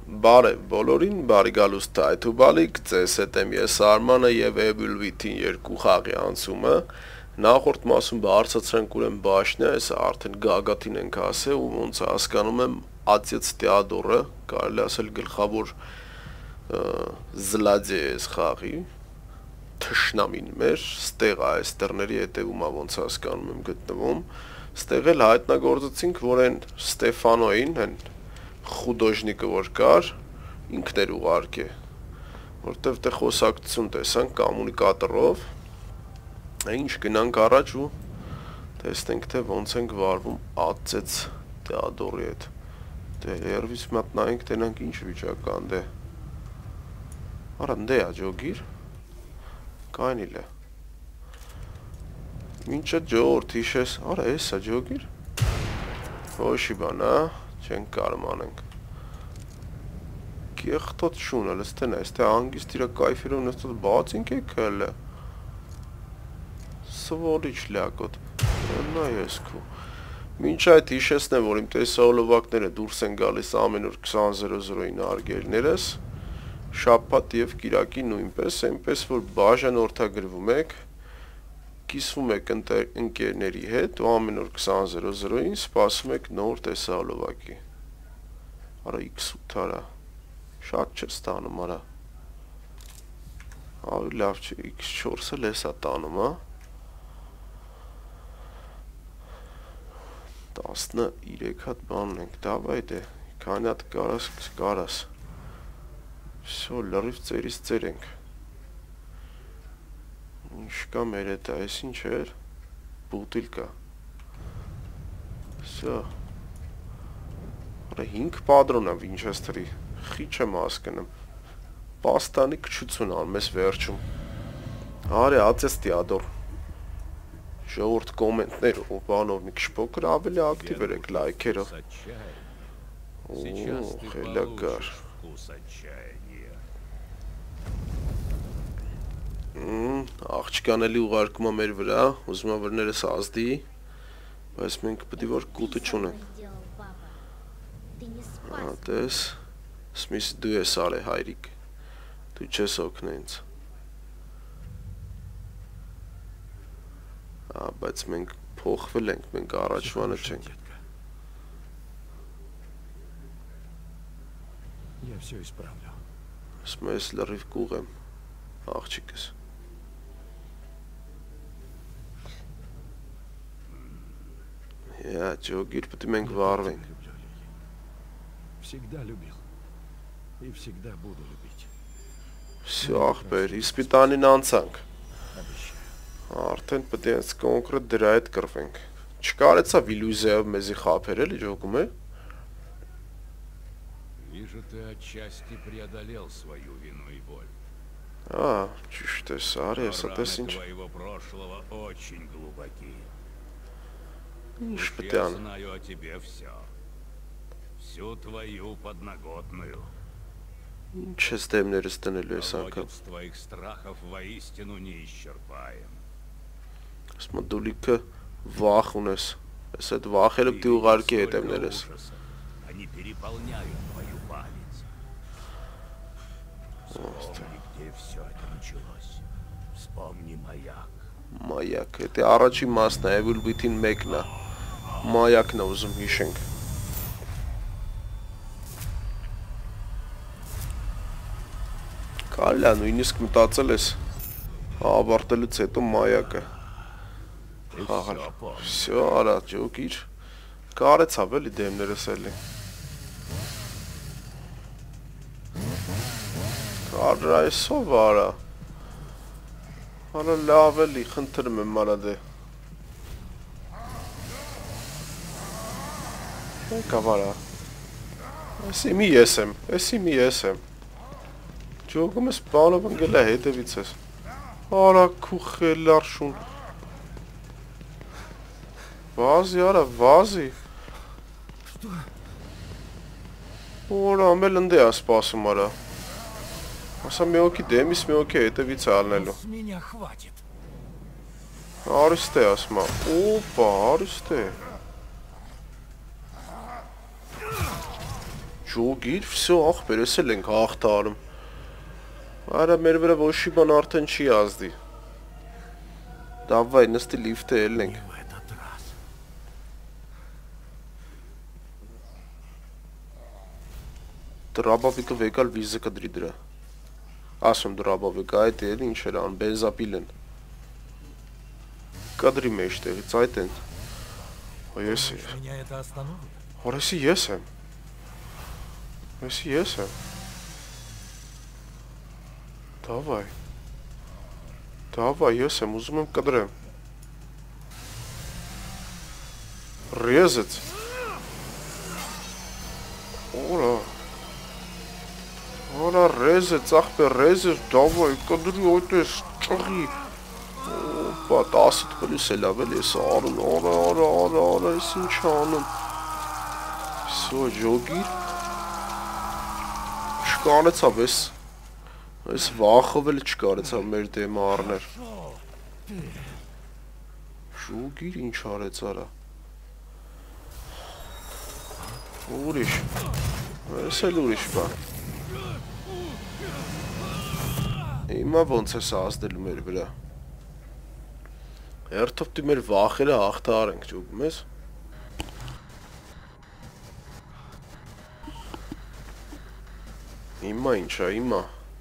Բարև բոլորին, բարի գալուստ այթուբալիկ, ձեզ հետ եմ ես Արմանը և Ebulvit-ին երկու խաղի անցումը, նախորդ մասում բարձրացրենք ուրեմն բաշնյա, այս արդեն գագաթին ենք ասել ու ոնց հասկանում եմ Ատյեց Տեադորը, կարելի ասել գլխավոր զլադե է այս խաղի, թշնամին մեր, ստեղ այս տերների հետևում է ոնց հասկանում եմ գտնվում, ստեղ էլ հայտնագործեցինք, որ են Ստեֆանոին, են խուդոժնիկը որ կար, ինքն էր ուղարկե, որտև տեղ խոսակցություն տեսանք կամունիկատորով, ինչ գնանք առաջ ու տեսնենք թե ոնց ենք վարվում Ատյեց Տեադորի հետ, դե երվից մատ նայենք տենանք ինչ վիճական դե, արա նდե աջոգիր, կայնիլ է, մինչը ջորդ հիշես, արա ես աջոգիր, ոյշի բան չենք կարում անենք, կեղտոտ շունը, լստեն է, ստե անգիստ իրա կայֆիրով նստոտ բացինք է կհել է, սվորիչ լյակոտ, նա ես կու, մինչ այդ հիշեսն է, որ իմ տեսահոլովակները դուրս են գալիս ամեն օր 20:00-ին արգելներս, շաբաթ և կիրակի նույնպես, այնպես որ բաժանորդագրվում եք, կիսվում եք ընկերների հետ ու ամեն օր 20:00-ին սպասում եք նոր տեսահոլովակի, արա x8 արա, շատ չես տանում արա, ավելի լավ չէ, x4-ը լեսա տանում, 13 հատ բանն ենք, դավայ դե, քանի հատ կարաս, վսյո, լրիվ ծերից ծեր ենք, ինչ կա մեր հետ, այս ինչ էր, բուտիլկա, վսյո, արա 5 պատրոն է Վինչեսթերի, խիչ եմ հասկնում, պաստանի կչություն անում ես վերջում, արի Ատյեց Տեադոր, ժողովուրդ կոմենտներ ու բանով մի քիչ փոքր ավելի ակտիվ եք լայքերով, խելագար, աղջկան էլի ուղարկում է մեր վրա, ուզում է վրներս ազդի, բայց մենք պտի որ կուտը չունենք, տես, սմիս դու ես արե հայրիկ, դու չես օգնե ինձ, բայց մենք փոխվել ենք, մենք առաջվանը չենք, ասում ես լրիվ կուղ եմ, աղջիկս, ջոգիր պտի մենք վարվենք, վսյո աղբեր, իսպիտանին անցանք, արդեն պտի ես կոնկրետ դրա հետ կրվենք, չկարեցավ իլյուզիայով մեզի խապեր էլի ջոգում է, Вижу, ты отчасти преодолел свою вину и боль. Чушь ты, Сария, раны твоего прошлого очень глубоки. Я я знаю о тебе все. Всю твою подноготную. Колодец твоих страхов воистину неисчерпаем. Смотрю-ка, вах у нас. Это вах или ты угарки это мнерес? Они переполняют твою память. Вспомни, где все это началось. Вспомни маяк. Մայակ, էտե առաջի մասն է, Ebulvit-ին մեկն է, մայակն է ուզում հիշենք, կարելի է նույնիսկ մտածել ես, ավարտելուց հետո մայակը, խաղալ, վսյո արա ջոգիր, կարեցավ էլի դեմներս էլի, կարրա այսով արա, Արա լավ էլի, խնդրում եմ արա դե Եկավ արա Էսի մի ես եմ Ջոգում ես բանով ընգել է հետևից ես Արա քու խելար շուն Վազի արա, վազի Որա ամել ընդ է ասպասում արա Ասա մի օքի դեմիս մի օքի հետևից է ալնելու Արիստ է ասմա Օպա, արիստ է Ջոգիր, всё, ախպեր, ես էլ ենք հաղթարում։ Արա մեր վրա ոչ մի բան արդեն չի ազդի։ Давай, նստի լիֆտը ելնենք։ В этот раз. Դրաբավիկը վեկալ վիզը կդրի դրա։ Ասում դրաբավիկը այդ էլ ինչ էր ան, բենզապիլ են։ Կադրի մեջտեղից այդ են։ Ես Меня это остановит? Հորեսի ես եմ։ Ես եմ։ Давай, ես եմ, ուզում եմ կդրեմ։ Резать. Ora резать, ախպեր, резать, давай, կդրի այդպես ճղի։ Օպա, 10 պլյուս էլ ավել ես արուն, արա, ես ինչ անում։ Всё, ջոգիր։ Չկարեցավ ես վախով էլ չկարեցավ մեր դեմը առներ։ Ջոգիր ինչ արեց արա։ Ուրիշ, ես էլ ուրիշ բան։ Հիմա ոնց է սա ազդելու մեր վրա։ Հերթով դու մեր վախերը հաղթահարենք, ջոգում ես։ Հիմա ինչա, հիմա։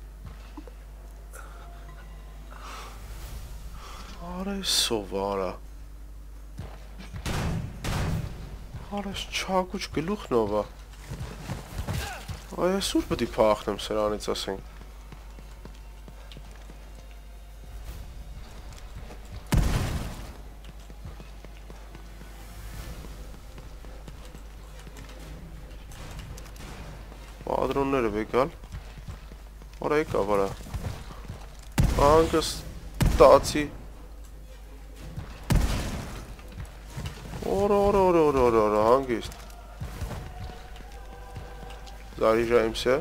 Արա ես սովարա։ Արա ես չակուչ գլուխնովա։ Այ ես ուր պետք է փախնեմ սրանից ասենք։ Պատրոնները վեկալ։ Արա եկավ արա։ Անկս տացի։ Օրա, հանգիստ։ Заряжаемся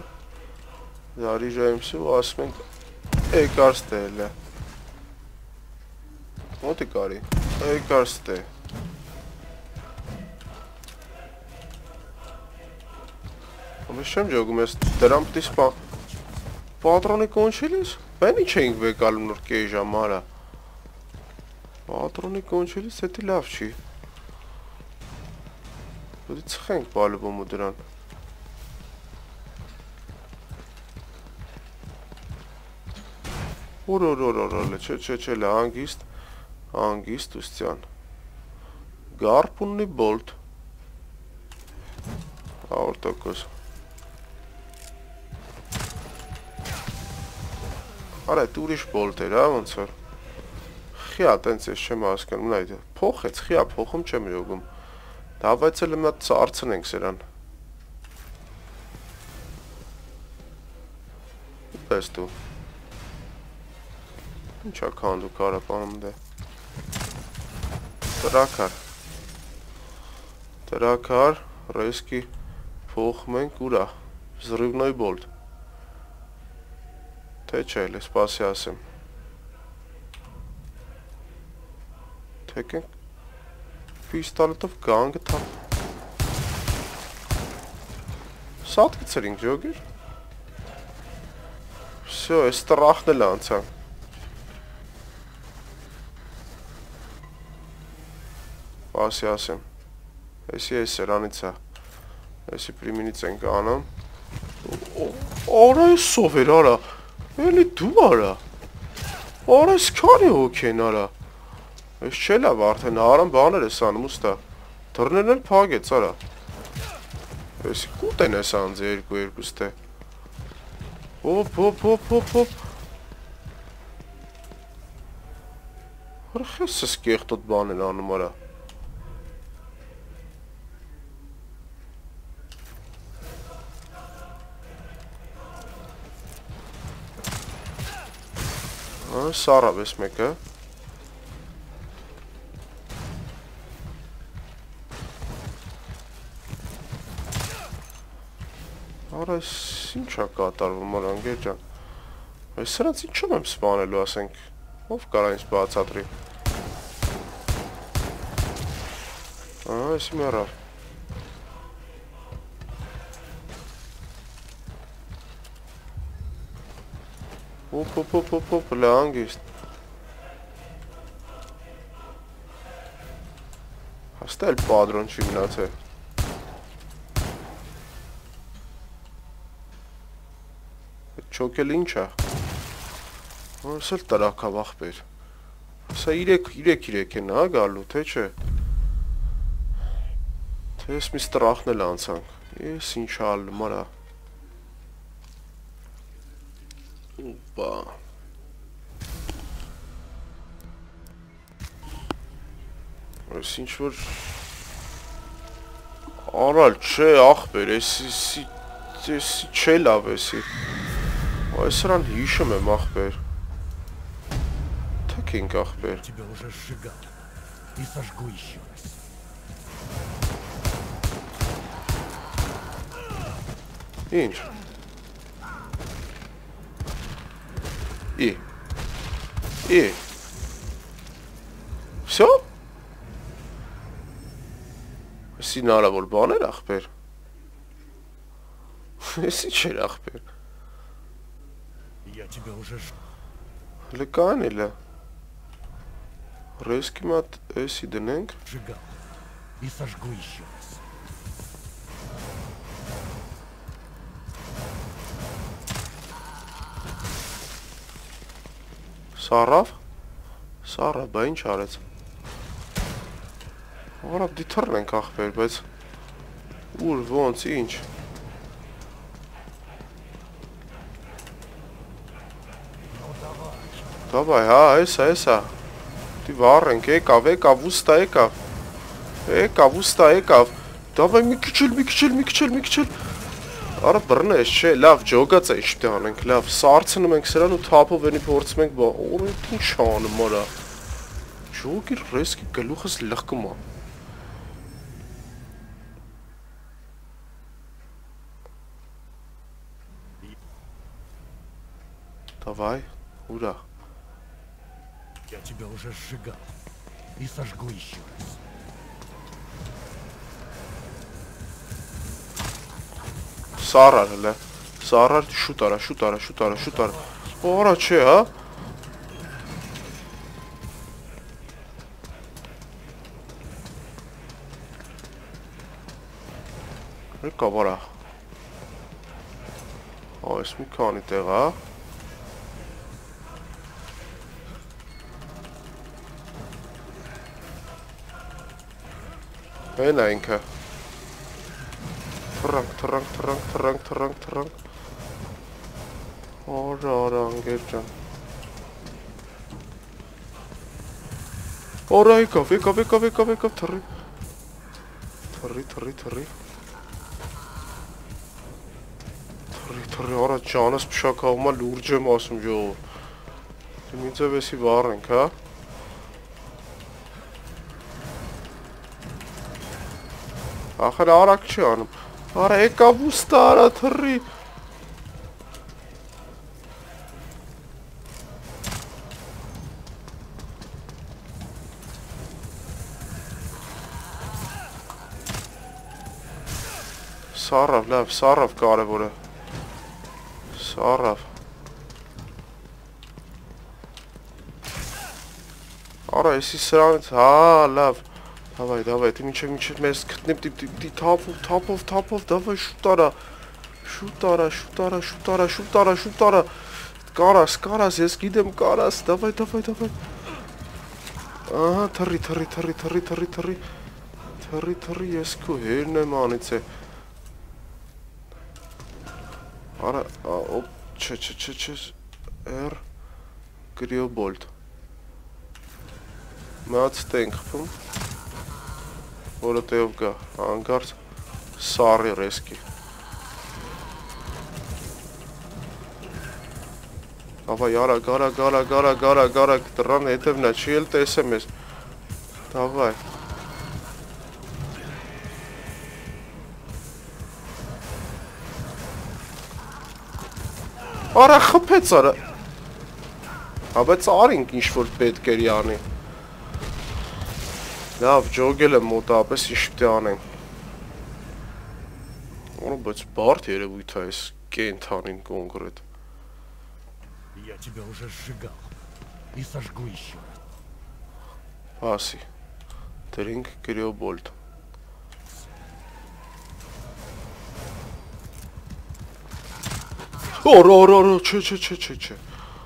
ու ասում ենք եկար ստելը։ Ո՞նց է կարի։ Եկար ստե։ Ես չեմ ջոգում, ես դրամ պտի սպա։ Պատրոնի կոնչելիս, բեն ինչ էինք վեկալում նոր կեի ժամ արա։ Պատրոնի կոնչելիս հետի լավ չի։ Պետի ծխենք պալուբում ու դրան։ Օրորորորորը, չէ, հանգիստ ուսցյան։ Գարպուննի բոլտ։ Ավրտոկոս։ Արա, այդ ուրիշ բոլտ էր, ոնց որ։ Խիա, տենց ես չեմ հասկանում, նայ, փոխեց, խիա, փոխում չեմ յոգում։ Դավայց էլ մի հատ արցնենք սրան։ Պես դու։ Ինչա քանդու կարապանում դե։ Տրակար, ռեսկի փոխում ենք ուրա, զրիվնոյ բոլտ։ Թե չէ, սպասի ասեմ։ Թեկենք պիստոլետով գանգը թափ։ Սատկիցեր ինք ջոգիր։ Всё, ես տրախն էլ անցան։ Սպասի ասեմ։ Էսի այս սրանից է։ Էսի պրիմինից ենք անում։ Արա ես սով էր, արա։ Էլի դու արա։ Արա ես քանի հոգ են արա։ Ես չէ լավ արդեն հարան բաներ ես անում ուստա։ Դռներն էլ փագեց արա։ Ես կուտ են ես անձ երկու ստե։ Հոպ։ Արա խես ես կեղտոտ բան են անում արա։ Սարավ ես մեկը։ Արա ինչա կատարվում արանգեր ջան։ Այս սրանց ինչում եմ սպանելու ասենք։ Ով կարա ինձ բացատրի։ Ես մեռավ։ Ոպ, լանգիստ։ Հաստա էլ պատրոն չի մնացել։ Չոքել ինչ է։ Որս էլ տրակավ աղբեր։ Սա 3 են, հա, գալու, թե չէ։ Թե ես մի ստրախն էլ անցանք։ Ես ինչ ալնում արա։ Ուպա։ Ես ինչ որ արալ չէ աղբեր, եսի չէ լավ եսի։ Այս սրան հիշում եմ աղբեր։ Թքինք աղբեր։ Ինչ։ Всё? Սինարավոր բաներ աղբեր։ Եսի չէր աղբեր։ Լկան էլա։ Ռեսկի մատ էսի դնենք։ Սարավ, բա ինչ արեց։ Որապ դիթռնենք աղբեր, բայց ուր, ոնց, ինչ։ Դավայ, հա, էսա։ Դի վառենք, եկավ, ուստա եկավ։ Դավայ, մի քիչ։ Արա բռնես, չէ, լավ, ջոգած է իշպտի անենք, լավ, սարցնում ենք սրան ու թապով ենի փորձում ենք, որ ինչ անում արա։ Ջոգիր ռեսկի գլուխս լղկում է։ Давай, ура. Я тебя уже сжигал и сожгу еще раз. Սարար հլը, սարար շուտ արա, որա չէ, հա? Եկա վարա։ Այս մի քանի տեղ, հա? Հեն է ինքը։ Թռանք։ Արա, անգեր ջան։ Արա, եկավ, թռի։ Թռի, արա, ջանս պշակավումա լուրջ եմ ասում, յո։ Մի ձև էսի վառենք, հա։ Ախր արակ չի անում, արա եկավ ուստա, արա թռի։ Սարավ, լավ, սարավ կարևոր է։ Սարավ։ Արա, եսի սրանից, հա, լավ։ Давай, ты мինչև մեզ գտնեմ, թափով, давай, շուտ արա, կարաս, ես գիտեմ, կարաս, давай, ահա, թռի, ես քո հերն եմ անից է, արա, չէ, R, գրիոբոլտ, մած տենք խպում, որը տեով գա, անգարց սարի ռեսկի։ Ավայ, արա, գարա, տրան հետևնա, չի էլ տեսեմ ես, դավայ։ Արա, խպեց արա, բայց արինք ինչ-որ պետք էր յանի։ Լավ, ջոգել եմ մոտապես իշպտի անենք։ Բայց բարդ երևույթ է այս կենթանին կոնկրետ։ Я тебя уже сжигал. И сожгу еще раз. Ասի։ Դրինք գրիոբոլտ։ Օր, չէ։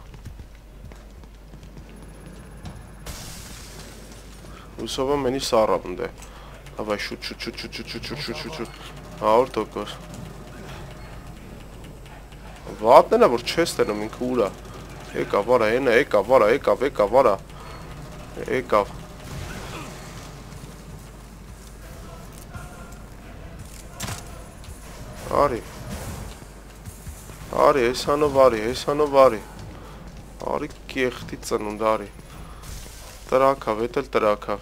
Ուսովը մենի սարապն դե։ Հավայ շուտ։ 100%։ Վատն էնա, որ չես տենում ինքը ուրա։ Եկավ, արա, ենա, եկավ։ Արի, հեսանով արի։ Արի կեղտի ծնունդ, արի։ Տրակավ, էտ էլ տրակավ։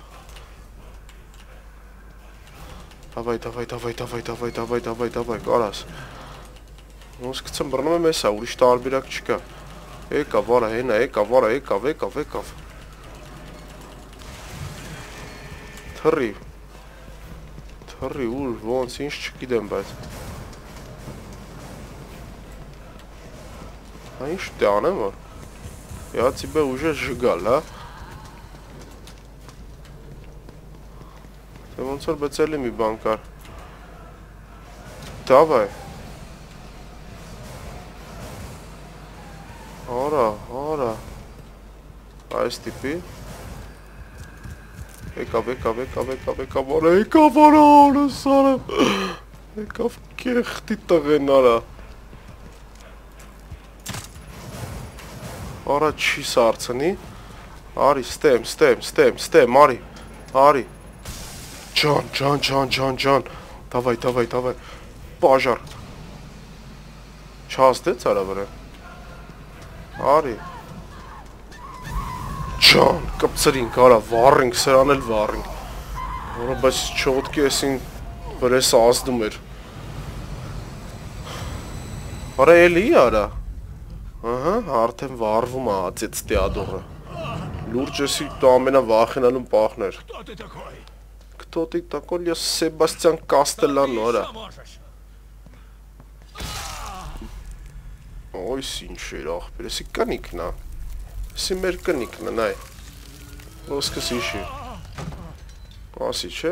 Davay, կարաս։ Ոնց կցեմ բռնում եմ էսա, ուրիշ տարբերակ չկա։ Եկավ, արա, հենա, եկավ։ Թռի, ուր, ոնց, ինչ չգիտեմ, բայց։ Ինչ դե անեմ, որ։ Я тебя уже сжигал, а? Ты вон сор бацали ми банкар. Давай. Ora. Այս տիպի։ Եկավ, արա, սարը։ Եկավ կեղտի տղեն, արա։ Արա չի սարցնի։ Արի, ստեմ, արի։ Ջան։ Давай. Պաժար։ Չաստեց արա վրա։ Արի։ Ջան, կպցրինք, արա, վառինք, սրան էլ վառինք։ Որը բայց չոտքի էսին վրես ազդում էր։ Արա էլի արա։ Ահա, արդեն վառվում է ածեց տեադորը։ Լուրջ էսի տո ամենա վախենալուն պահն էր։ Кто ты такой? Я Себастьян Կաստելանո, արա։ Ոյս ինչ էր աղբեր, էսի կնիկն է։ Էսի մեր կնիկն է, նայ։ Ոսկս իշի։ Ասի, չէ։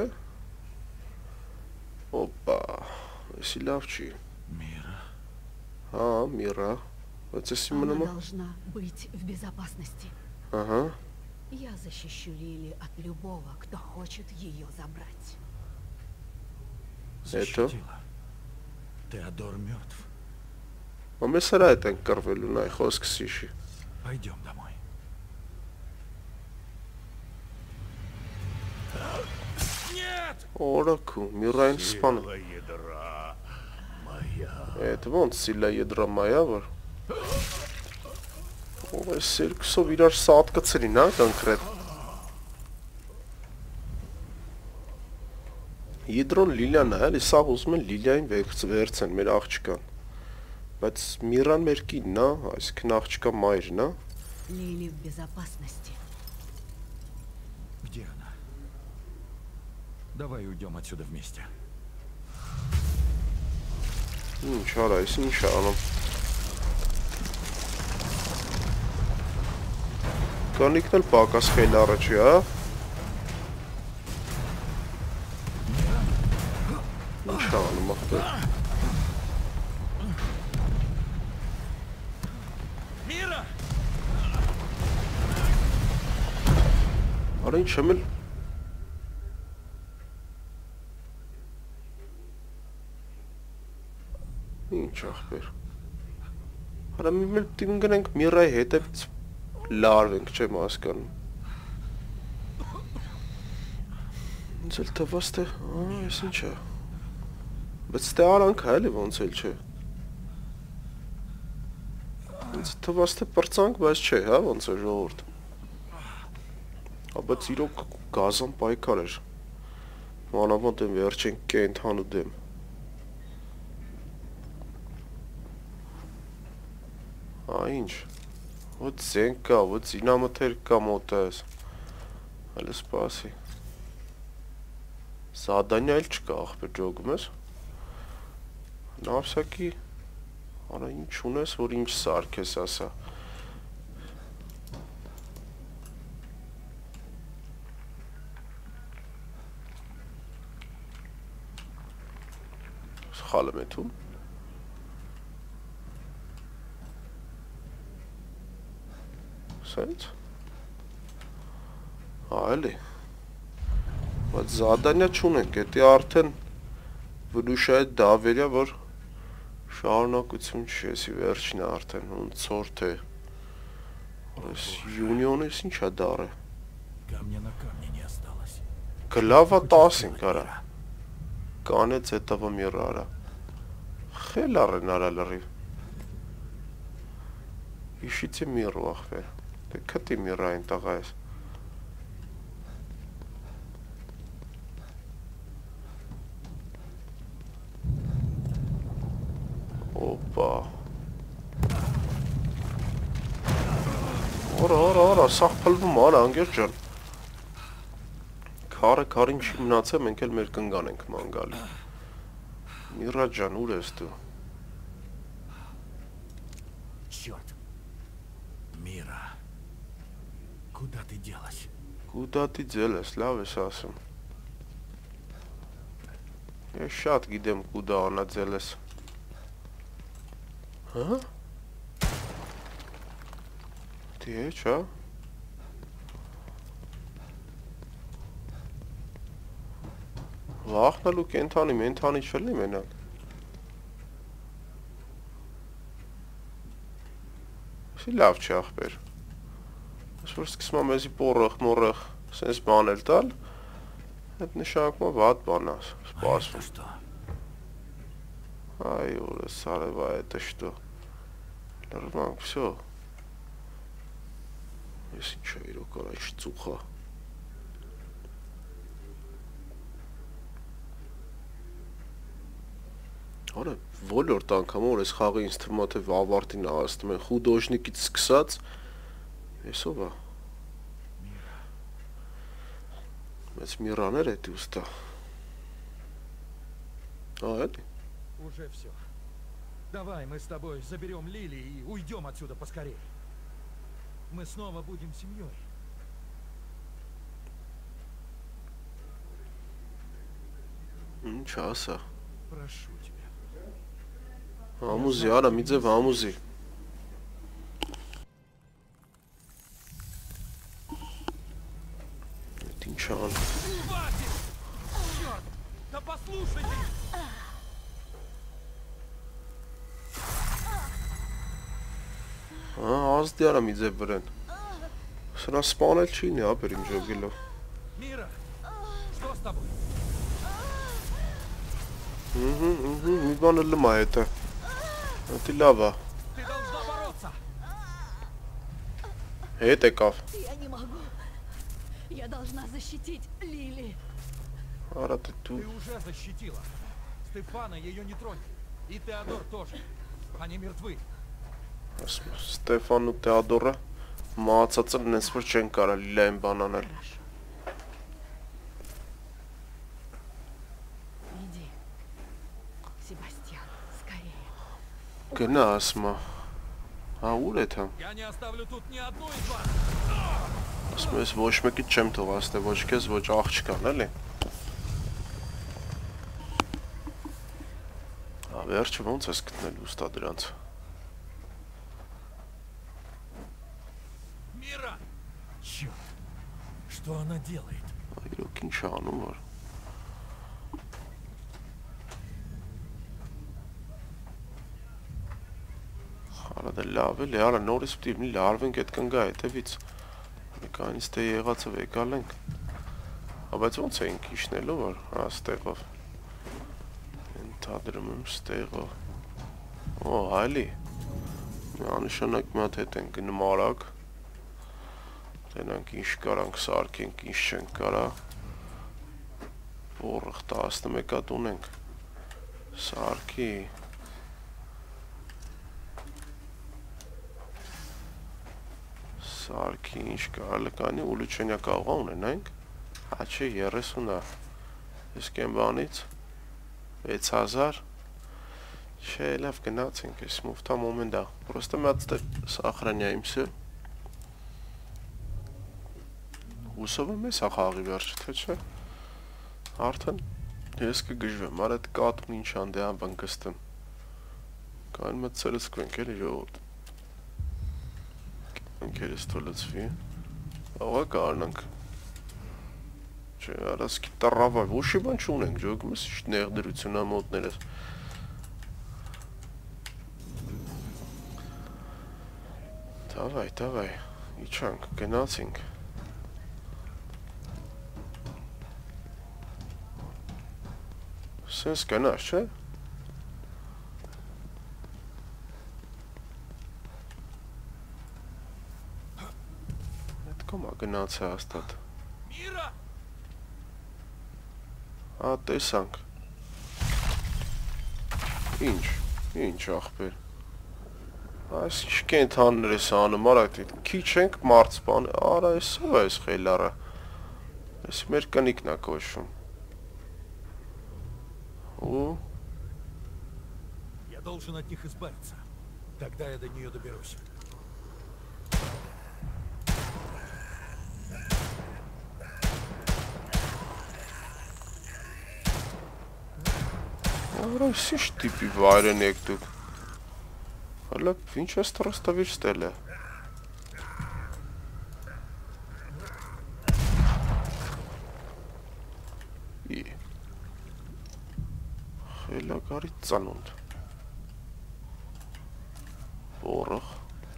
Օպա, էսի լավ չի։ Мира. Հա, Միրա։ Բայց էսի մնում է։ Она должна быть в безопасности. Ահա։ Я защищу Лили от любого, кто хочет ее забрать. Защитила. Теодор мертв. Ամես հրա հետ ենք կրվելու, նայ, խոսքս իշի։ Пойдем домой. Нет! Օրակու, Միրային սպան։ Сила ядра моя. Էդ ոնց սիլա եդրա մայա, որ։ Այս երկուսով իրար սատ կցրին, հա, կոնկրետ։ Եդրոն Լիլիան է, էլի սաղ ուզում են Լիլիային վերցեն, մեր աղջկան։ Բայց Միրան մեր կինն է, այսինքն աղջկա մայրն է։ Лили в безопасности. Где она? Давай уйдем отсюда вместе. Ինչ արա, այս ինչ անում։ Կանիկն էլ պակաս խել առաջի, հա։ Ինչ անում, աղբեր։ Мира! Արա ինչ եմ էլ։ Ինչ աղբեր։ Արա մի մել տիմ գնենք Միրայի հետևից լարվենք, չեմ հասկանում։ Ինձ էլ թվաց թե, այս ինչ է։ Բայց թե արանք է էլի ոնց էլ չէ։ Ինձ թվաց թե պրծանք, բայց չէ, հա, ոնց է ժողորդ։ Բայց իրոք գազան պայքար էր։ Մանավանդ եմ վերջեն կենթանու դեմ։ Ինչ, ոտ զենք կա, ոտ զինամթեր կա մոտես, հələ սպասի, զադանյա էլ չկա աղբեր ջոգում ես, նավսակի, արա ինչ ունես, որ ինչ սարք ես ասա, սխալ եմ էթում։ Սենց։ Այլի։ Բայց զադանյա չունենք, էտի արդեն վլուշա այդ դավերյա, որ շարունակություն չի, եսի վերջին է արդեն, ոնցոր թե այս յունիոնես ինչա դարը։ Камня на камне не осталось. Գլավա 10 կարա։ Կանեց этого мира արա։ Խել առեն արա լրիվ։ Իշիցի միր ուախվեր։ Դե կտի միր այն տղա ես։ Օպա։ Որա, սաղ պլվում արա, անգեր ջան։ Քարը քարին չի մնացե, մենք էլ մեր կնգան ենք մանգալի։ Միրա ջան, ուր ես դու։ Черт. Мира. Куда ты делась? Կուտա դի ձել ես, լավ ես ասում։ Ես շատ գիտեմ կուտա անա ձել ես։ Հա? Դի է, չա։ Վախնալու կենթանի, մենթանի չլնի մենակ։ Սի լավ չի աղբեր։ Ես որ սկսում եմ եզի պորըխ, մորըխ, սենց բան էլ տալ, այդ նշանակում է վատ բան է, А это սպասվում։ что? Այ ուրը սարևա это что։ Լրվանք, всё։ Ես ինչա իրոք առաջ ծուխա։ Արա ոլորտ անգամ որ այս խաղը ինձ թվում է թե ավարտին ավարտում են խուդոժնիկից սկսած Էսով է։ Մեծ միրաներ է դուստա։ Այդ։ Уже все. Давай мы с тобой заберем Лили и уйдем отсюда поскорее. Мы снова будем семьей. Ինչ ասա։ Прошу тебя. Ամուզի, արա մի ձև ամուզի։ Այդ ինչ ան։ Хватит! Черт! Да послушайте! Ազդի արա մի ձև վրեն։ Սրա սպանել չի նի, ապեր իմ ժոգելով։ Мира! Что с тобой? Մի բանը լմա հետը։ Ատի լավ է։ Ты должна бороться! Հետ եկավ։ Я не могу. Я должна защитить Лили. Արա դու Ты уже защитила. Стефана ее не тронь. И Теодор тоже. Они мертвы. ասում Ստեֆանն ու Թեոդորը մահացած են, նենց որ չեն կարա լիլային բան անել։ Хорошо. Иди. Себастьян, скорее. Գնա ասում է։ Հա ուր է թա։ Я не оставлю тут ни одну из вас. Ասում ես ոչ մեկից չեմ թողացնե, ոչ քեզ, ոչ աղջկան, էլի։ Վերջը ոնց ես գտնել ուստա դրանց։ Мира! Черт! Что она делает? Իրոք ինչ է անում որ։ Արա դա լավ էլի, արա նորից պիտի մի լարվենք այդ կնգա հետևից։ Մեկանից թե եղածով եկալ ենք։ Բայց ոնց էինք իշնելու որ, հա ստեղով։ Ընդհադրում եմ ստեղով։ Օ, այլի։ Անշանակ մի հատ հետ ենք գնում արագ։ Տենանք ինչ կարանք սարքենք, ինչ չենք կարա։ Բորըխ 11 հատ ունենք։ Սարքի։ Սարքի ինչ կարա կանի, ուլուչենյա կաղա ունենանք։ Հա չէ 30 է։ Ես կեմ բանից 6000 Չէ, լավ գնացինք, ես մուֆտա մոմենտ է։ Просто մի հատ սախրանյայիմսը։ Հուսով եմ ես ախաղի վերջը, թե չէ։ Արդեն Ես կգժվեմ, արա այդ կատուն ինչ անդե անբան կստեմ։ Կան մտ ծրսկվենք էլի ժողովուրդ։ Ընկերս թոլացվի։ Աղա կարնանք։ Չէ, արասկի տռավա, ոչի բան չունենք, ջոգում ես իշտ նեղդրություն ամոտներս։ Davay, իջանք, գնացինք։ Սենց գնաց, չէ։ Այդ կոմա գնաց է հաստատ։ Միրա։ Տեսանք։ Ինչ աղբեր։ Այս ինչ կենթաններ ես անում, արա, քիչ ենք մարծպան, արա, ես ով է ես խելարը։ Ես մեր կնիկն է կոչվում։ Ու Я должен от них избавиться. Тогда я до нее доберусь. Արա, ինչ տիպի վայրեն եք դուք։ Հələ ինչ ես տրստավիչ ստել է։ Խելագարի ծանունդ։ Որող։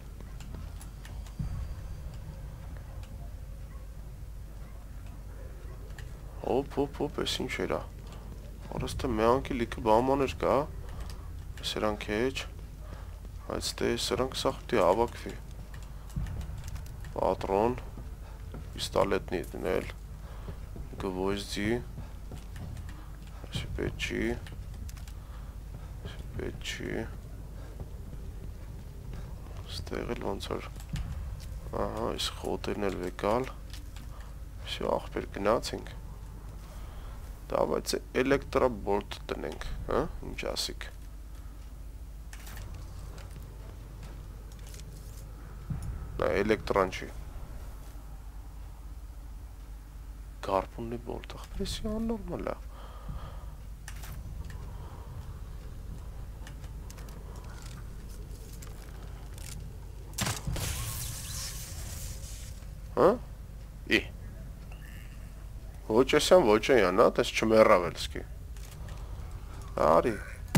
Հոպ, ես ինչ երա։ Որստը մեանքի լիքը բամաներ կա, սրանք էջ, այս դե սրանք սաղ պտի ավակվի, պատրոն, պիստալետնի դնել, գվոզդի, պեչի, ստեղել ոնց որ, ահա, այս խոտերն էլ վեկալ, վսյո աղբեր գնացինք, Давайте էլեկտրաբորդ տնենք, հա, ինչ ասիք։ Նա էլեկտրան չի։ Կարպունն է բորդ, աղբերեսի աննորմալ է։ Հա, Ոչ եսյան, ոչ էյան, տես չմերավ էլսկի։ Արի։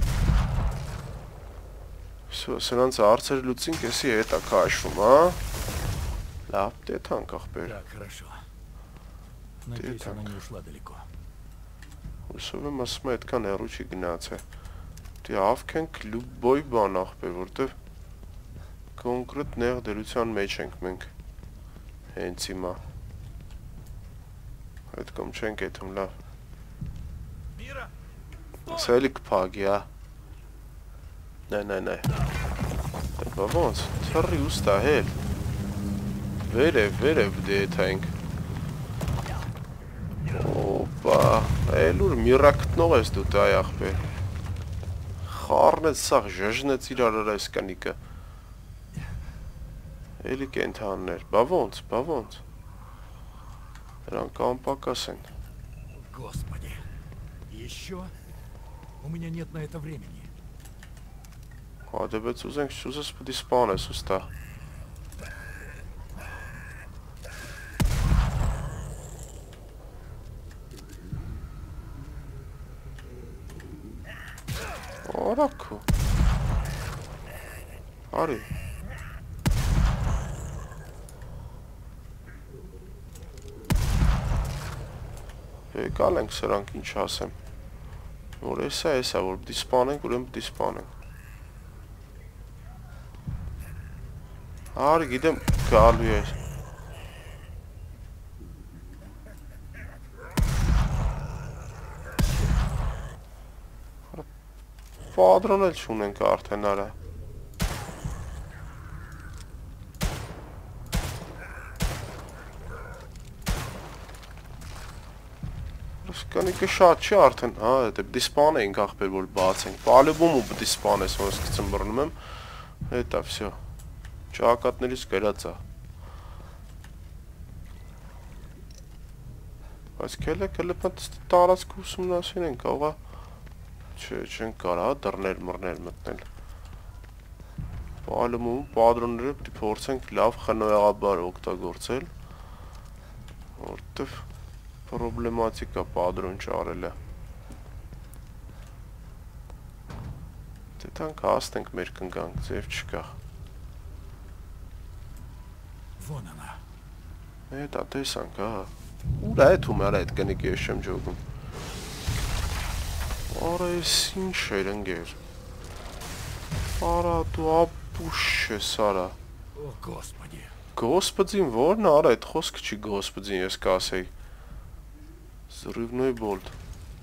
Սրանց արցեր լուծինք, եսի հետա կաշվում, հա։ Լավ, դետանք աղբեր։ Так, хорошо. Надеюсь, она не ушла далеко. Ուսով եմ ասում է այդքան հեռու չի գնաց է։ Դի ավքենք լուբոյ բան աղբեր, որտև կոնկրետ նեղ դերության մեջ ենք մենք։ Հենց հիմա։ Այդ կոմ չենք եթում լավ։ Սա էլի կպագի, հա։ Նայ։ Բա ոնց, թռի ուստա հել։ Վերև դեթայինք։ Օպա, էլուր միրակտնող ես դու տայ աղբեր։ Խարնեց սաղ ժժնեց իրար այս կնիկը։ Էլի կենթաններ, բա ոնց։ Նրանք անպակաս են։ Господи, еще? У меня нет на это времени. Հադեբեց ուզենք շուզս պտի սպանես ուստա։ Արակու։ Արի։ Եկալ ենք սրանք ինչ ասեմ, որ եսա, որ պտի սպանենք, ուրեմ պտի սպանենք։ Արի գիտեմ գալու ես։ Պադրոն էլ չունենք արդեն արա։ Կնիկը շատ չի արդեն, հա, դե պտի սպանեինք աղբեր, որ բացենք, պալեբում ու պտի սպանես, որ սկցում բրնում եմ, հետա, վսյո, ճակատներից գրած է, Բայց քելը պետք է տարածք ուսումնասիրեն, կարողա չեն կարա դռնել մռնել մտնել։ Պալմում պատրոնները պետք է փորձենք լավ խնայողաբար օգտագործել, որտեվ պրոբլեմատիկ է պատրոն չարելը։ Դե տանք հասնենք մեր կնկանք, ձև չկա։ Вон она. Դա տեսանք, ահա։ Ուր է թում արա այդ կնիկի ես չեմ ջոգում։ Արա ես ինչ էր ընկեր։ Արա դու ապուշ ես արա։ О, Господи. Господին ո՞րն է արա այդ խոսքը չի Господին ես կասեի։ Զրիվնոյ բոլտ։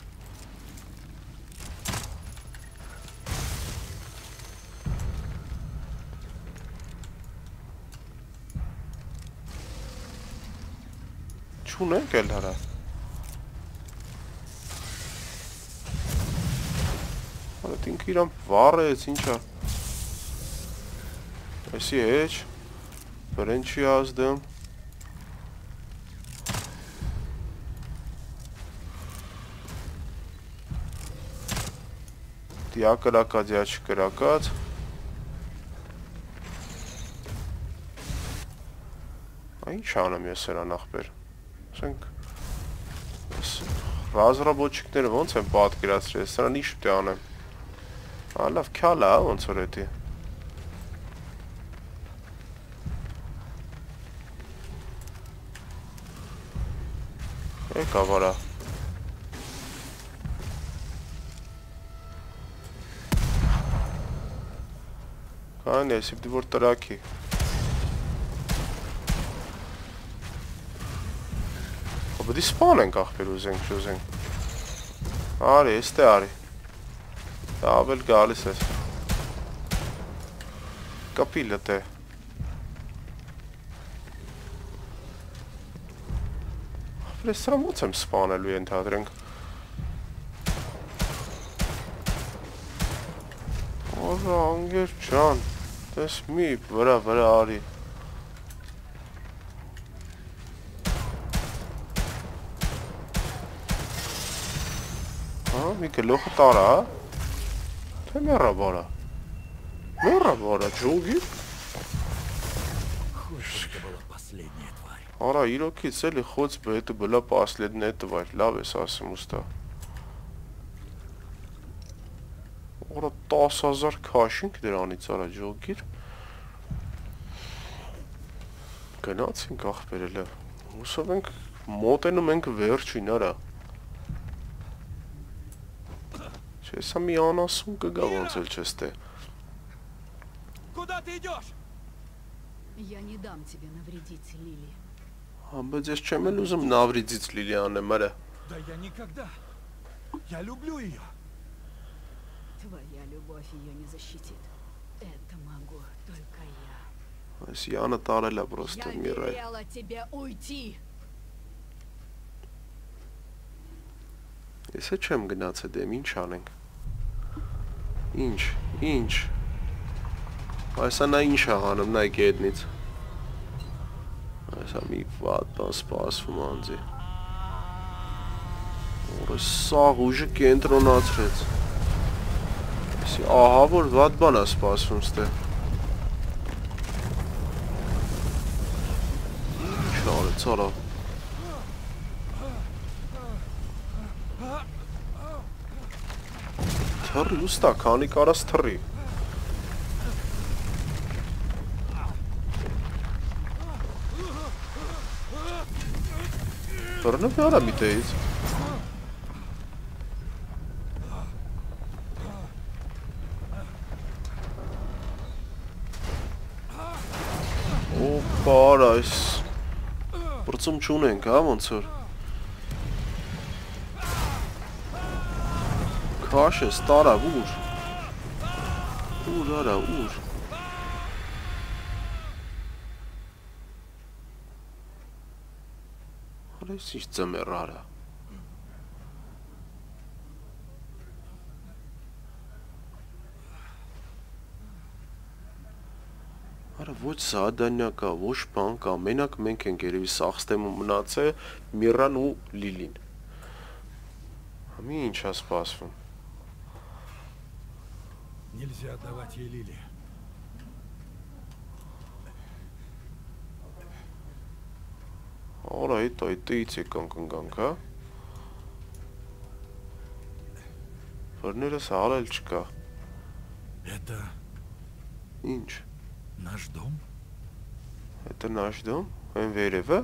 Չունենք էլ հարա։ Արա ինքը իրան վառեց, ինչա։ Այսի հեչ, բրեն չի ազդեմ։ Դիա կրակած, դիա չկրակած։ Ինչ անեմ ես սրան ախպեր։ Ասենք ռազրաբոչիկները ոնց են պատկերացրել, սրան ինչ պետք է անեմ։ Լավ քյալ է, ոնց որ էդի։ Եկա վարա։ Կան ես, իպդի որ տրակի։ Պետք է սպանենք ախպեր ուզենք չուզենք։ Արի, էստե արի։ Ավել գալիս ես։ Կապիլը թե։ Ախպեր ես սրամ ոնց եմ սպանելու ենթադրենք։ Որա անգեր ճան, տես մի վրա արի։ Մի գլոխը տարա, թե մեռա բարա, ջոգի։ Արա իրոքից էլի խոց բետը բլա պասլեդնե տվայր, լավ ես ասում ուստա։ Արա 10,000 քաշինք դրանից արա ջոգիր։ Գնացինք ախպերելը, հուսով ենք մոտենում ենք վերջին արա։ Չեսա մի անասուն կգա ոնց էլ չես թե։ Куда ты идешь? Я не дам тебе навредить, Лили. Բայց ես չեմ էլ ուզում նավրիձից լիլի անեմ արա։ Да я никогда. Я люблю ее. Твоя любовь ее не защитит. Это могу только я. Այս Յանը տարել է պրոստը Я միրայ։ велела тебе уйти. Ես է չեմ գնացել դեմ, ինչ անենք։ Ինչ։ Այսա նա ինչ է հանում, նա գետնից։ Այսա մի վատ բան սպասվում անձի։ Որը սաղ ուժը կենտրոնացրեց։ Այսի ահա որ վատ բան է սպասվում ստե։ Ինչ արեց արա։ Թռի ուստա, քանի կարաս թռի։ Թռնը վեարա միտեից։ Օպա արա այս բրծում չունենք, հա ոնց որ։ Քաշ ես տարա, ուր։ Ուր արա, ուր։ Արա ես ինչ ծմեր արա։ Արա ոչ զադանյա կա, ոչ բան կա, մենակ մենք ենք երևի սախստեմում մնացել Միրան ու Լիլին։ Համի ինչա սպասվում։ Нельзя отдавать ей Лили. Արա հետո այդտեղից եկանք ընկանք, հա։ Բռներս հարել չկա։ Это Ինչ։ наш дом? Это наш дом? Այն վերևը։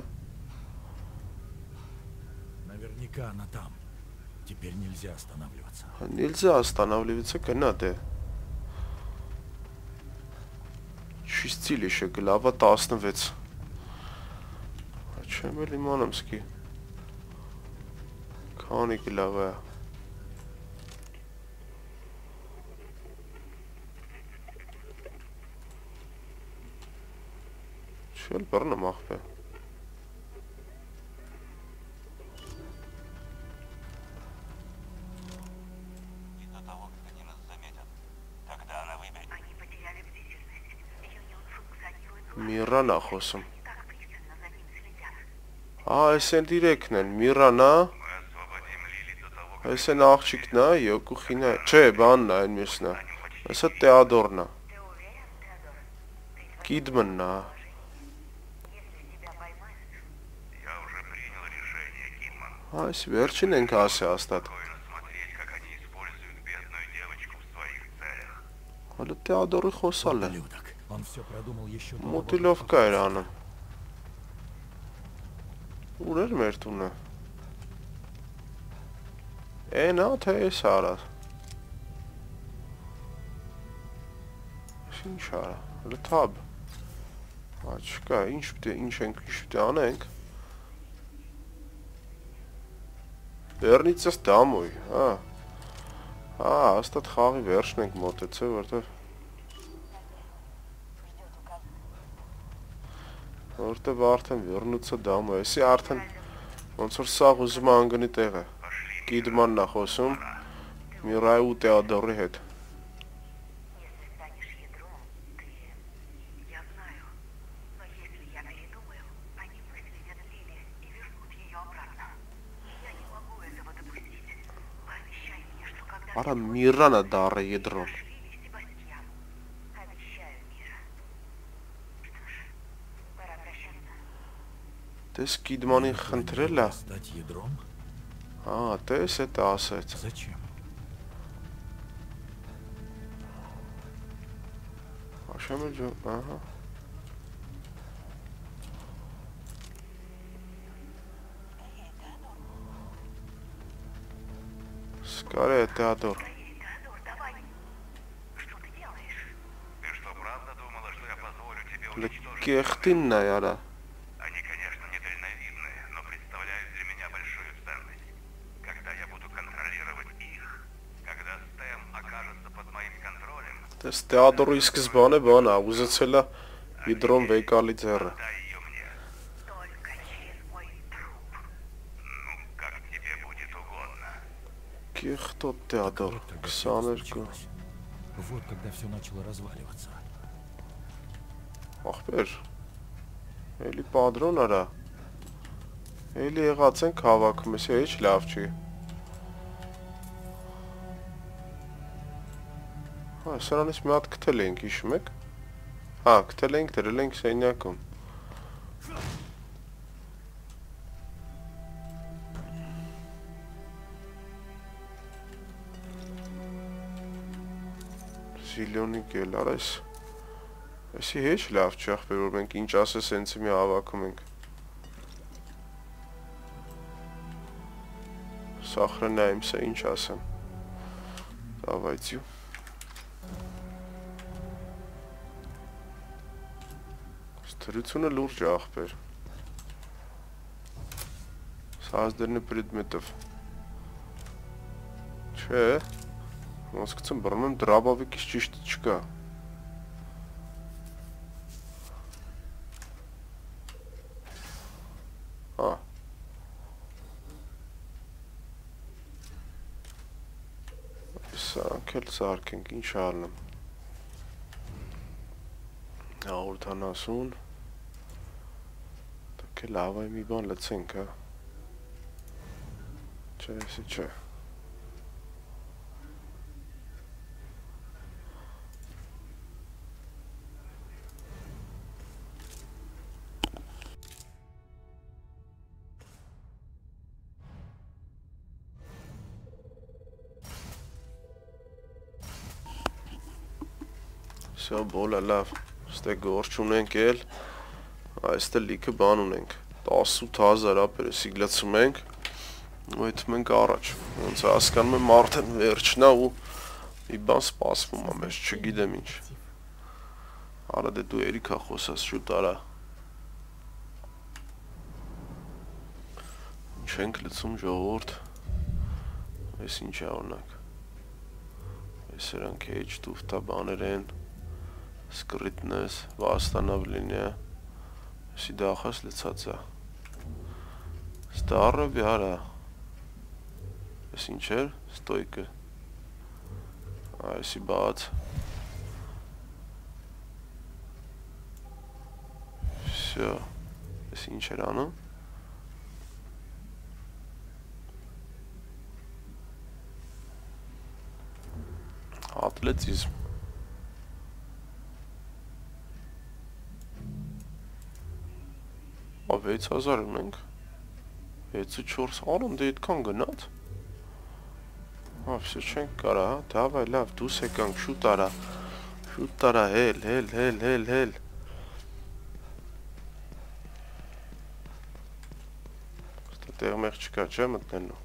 Наверняка она там. Теперь нельзя останавливаться. Нельзя останавливаться, գնա դե։ Չի ստիլ է գլավա 16։ Չեմ էլ իմանամ սկի։ Քանի գլավա։ Շել բռնեմ ախպե։ И до того, как они нас заметят. Тогда она выберет. Они потеряли бдительность. Юнион функционирует Միրան ա խոսում։ так пристально за ним следят. Այս են դիրեկն են, Միրան ա, Мы освободим Лили до того, как այս են աղջիկն ա, Յոկուխին ա, չէ, բանն ա, այն մյուսն ա, այսը Տեադորն ա, Ты уверен, Теодор? Ты Կիդմնն ա, если тебя поймают, я уже принял решение, Кидман. այս վերջին ենք ասի հաստատ, Спокойно смотреть, как они используют бедную девочку в своих целях. հալը Տեադորի խոսալ է, Ублюдок. Он все продумал еще до того, մոտիլով как կա էր անում, ուր էր մեր տունը, են ա, թե ես արա, ինչ արա, հլը թաբ, չկա, ինչ պիտի անենք, Վերնիցս դամույ, հա, հաստատ խաղի վերջն ենք մոտեցել, որտև արդեն վերնուցը դամույ, էսի արդեն ոնց որ սաղ ուզում անգնի տեղ է, Կիդմանն ա խոսում, Միրայի ու Տեադորի հետ, если станешь ядром, ты... Я знаю. Но если я передумаю, они выследят Лили и вернут ее обратно. Я не могу этого допустить. Пообещай мне, что когда արա Միրան ա դարը եդրոն, Лили, Себастьян. Обещаю, Мира. Что ж, пора прощаться. տես Կիդմանին խնդրել ա, стать ядром? տես էտ ասեց, Зачем? աշեմ էլ ջո, ահա, սկար է Տեադոր, Теодор, давай. Что ты делаешь? Ты что, правда думала, что я позволю тебе հլը уничтожить? կեղտինն ա յարա, Они, конечно, недальновидные, но представляют для меня большую ценность. Когда я буду контролировать их, когда Стэм окажется под моим контролем, տես Տեադորի սկզբանը բան ա, ուզեցել ա եդրոն վեկալի ձերը, дай ее мне. Только через мой труп. Ну, как тебе будет угодно. կեղտոտ Տեադոր, Вот когда всё это 22, случилось. Вот когда все начало разваливаться. ախպեր, էլի պադրոն արա, էլի եղած ենք հավաքում, էսի էչ լավ չի, սրանից մի հատ կթել էինք, իշում եք, կթել էինք, դրել էինք սենյակում, Զիլյոնիկ էլ արես, էսի հեչ լավ չի ախպեր, որ մենք ինչ ասես ենցի մի հավաքում ենք, Սախրենայիմսը ինչ ասեմ, դավայցյու, Ստրությունը լուրջ է ախպեր, Սազդերնի պրիդմետով, չէ, ոնց կցում բռնում եմ դրաբավիկից ճիշտ չկա, Սրանք էլ սարք ենք, ինչ ալնեմ, 170 Դե լավ է մի բան լցենք, հա։ Չէ, էսի չէ։ Всё, բոլա լավ, ստե գործ ունենք էլ, այստեղ լիքը բան ունենք, 18000 ապերեսի գլացում ենք, ու հետ մենք առաջ, ոնց հասկանում եմ արդեն վերջնա ու մի բան սպասվում է մեզ, չգիտեմ ինչ, արա դե դու երիքա խոսաս շուտ արա, չենք լծում ժողորդ, ես ինչ է օրնակ, ես երանք էջ տուվտա բաներ են, Скрытность, восстановление. Сюда хас лицаться. Старая вяра. Синчер, стойка. А если бац. Все. Синчерано. Атлетизм. Ա 6000 ունենք 6-4 արոն դե այդքան գնաց Ա վсё չենք կարա դավայ լավ դուս եկանք շուտ արա հել Ստա տեղ մեղ չկա չէ մտնելու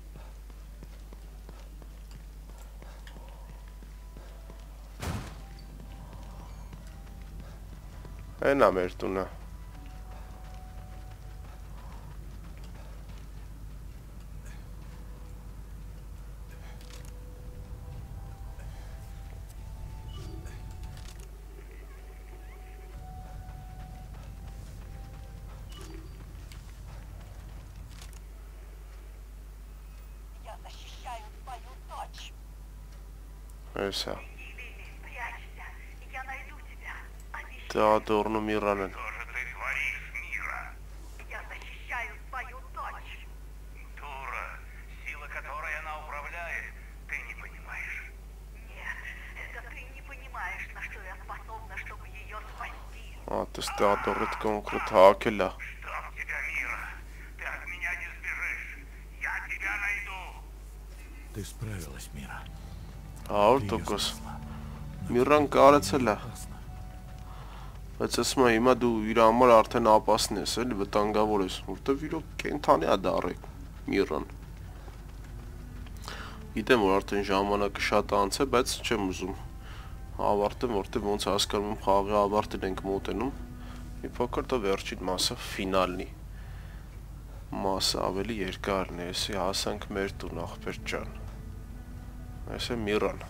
Էնա մեր տունը Эса. Прячься, я найду тебя. Обещаю. Теодорну Миранен. Что же ты творишь, Мира? Я защищаю свою дочь. Дура, сила которой она управляет, ты не понимаешь. Нет, это ты не понимаешь, на что я способна, чтобы ее спасти. А, ты с Теодорит конкретно Акеля. Чтоб тебя, Мира, ты от меня не сбежишь. Я тебя найду. Ты справилась, Мира. Արտոկոս Միրան կարեցել է Բայց ասում է հիմա դու իր համար արդեն ապասն ես էլի վտանգավոր ես որտեվ իրոք կենթանի է դառեք Միրան Գիտեմ որ արդեն ժամանակը շատ անց է բայց չեմ ուզում ավարտեմ որտեվ ոնց հասկանում եմ խաղի ավարտին ենք մոտենում մի փոքր դա վերջին մասը ֆինալնի մասը ավելի երկարն է էսի հասանք մեր տուն ախպեր ջան Այս է Միրան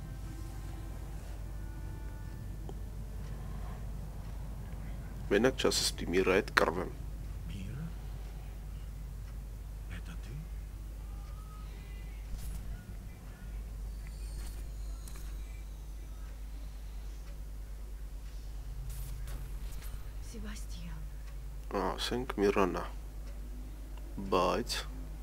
Մենակ չասես պի Միրա հետ կռվեմ Мира? Это ты? Себастьян. Ասենք Միրանա Բայց